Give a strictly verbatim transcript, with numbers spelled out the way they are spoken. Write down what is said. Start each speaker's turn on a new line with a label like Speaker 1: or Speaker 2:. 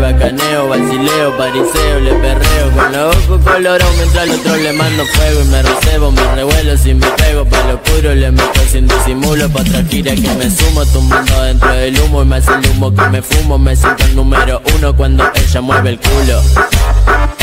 Speaker 1: bacaneo, vacileo, pariseo, le perreo con los ojos colorados mientras al otro le mando fuego. Y me recebo, me revuelo si me pego pa' lo oscuro, le meto sin disimulo pa' otra gira que me sumo, tumbando dentro del humo y me hace el humo que me fumo. Me siento el número uno cuando ella mueve el culo.